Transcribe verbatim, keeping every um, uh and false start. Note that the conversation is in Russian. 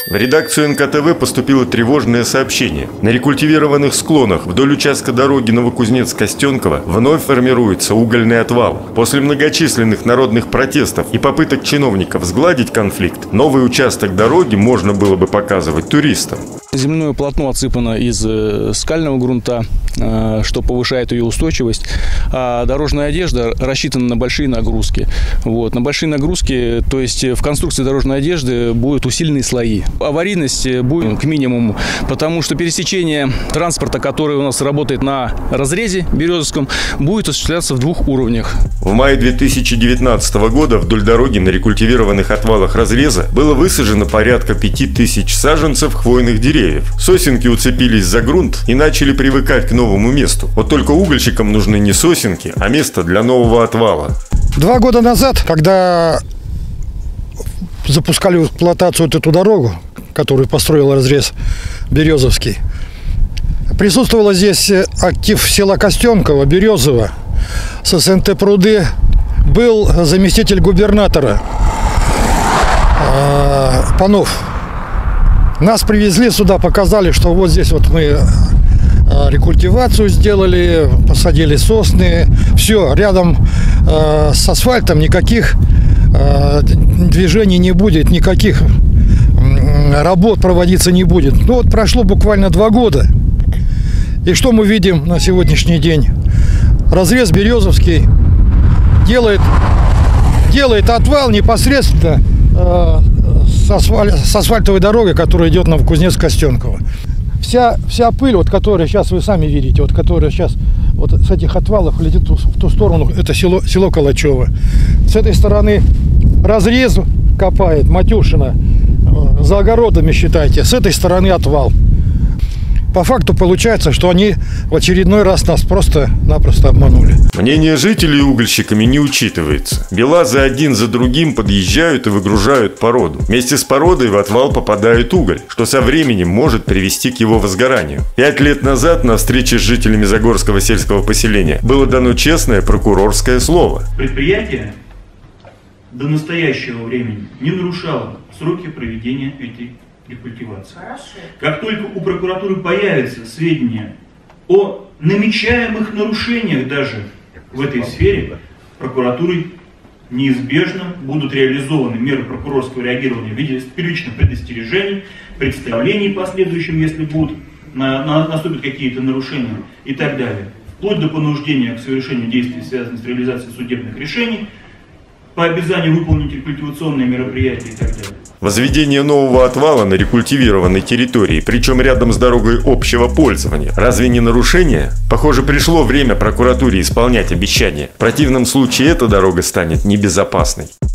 В редакцию эн ка тэ вэ поступило тревожное сообщение. На рекультивированных склонах вдоль участка дороги Новокузнецк-Костенково вновь формируется угольный отвал. После многочисленных народных протестов и попыток чиновников сгладить конфликт, новый участок дороги можно было бы показывать туристам. Земляное полотно отсыпано из скального грунта, что повышает ее устойчивость. А дорожная одежда рассчитана на большие нагрузки. Вот. На большие нагрузки, то есть в конструкции дорожной одежды будут усиленные слои. Аварийность будет к минимуму, потому что пересечение транспорта, который у нас работает на разрезе Березовском, будет осуществляться в двух уровнях. В мае две тысячи девятнадцатого года вдоль дороги на рекультивированных отвалах разреза было высажено порядка пяти тысяч саженцев хвойных деревьев. Сосенки уцепились за грунт и начали привыкать к новому месту. Вот только угольщикам нужны не сосенки, а место для нового отвала. Два года назад, когда запускали в эксплуатацию вот эту дорогу, которую построил разрез Березовский, присутствовало здесь актив села Костенково, Березово, с эс эн тэ «Пруды», был заместитель губернатора э, Панов. Нас привезли сюда, показали, что вот здесь вот мы рекультивацию сделали, посадили сосны. Все, рядом э, с асфальтом никаких э, движений не будет, никаких э, работ проводиться не будет. Ну вот прошло буквально два года. И что мы видим на сегодняшний день? Разрез Березовский делает, делает отвал непосредственно э, с, асфаль, с асфальтовой дорогой, которая идет на Новокузнецк-Костенково. Вся, вся пыль, вот, которая сейчас вы сами видите, вот, которая сейчас вот, с этих отвалов летит в ту сторону, это село, село Калачево. С этой стороны разрез копает Матюшина, за огородами считайте, с этой стороны отвал. По факту получается, что они в очередной раз нас просто-напросто обманули. Мнение жителей угольщиками не учитывается. Белазы один за другим подъезжают и выгружают породу. Вместе с породой в отвал попадает уголь, что со временем может привести к его возгоранию. Пять лет назад на встрече с жителями Загорского сельского поселения было дано честное прокурорское слово. Предприятие до настоящего времени не нарушало сроки проведения этой рекультивации. Хорошо. Как только у прокуратуры появятся сведения о намечаемых нарушениях даже в этой сфере, прокуратурой неизбежно будут реализованы меры прокурорского реагирования в виде первичных предостережений, представлений последующим, если будут, на, на, наступят какие-то нарушения и так далее. Вплоть до понуждения к совершению действий, связанных с реализацией судебных решений, по обязанию выполнить рекультивационные мероприятия и так далее. Возведение нового отвала на рекультивированной территории, причем рядом с дорогой общего пользования. Разве не нарушение? Похоже, пришло время прокуратуре исполнять обещания. В противном случае эта дорога станет небезопасной.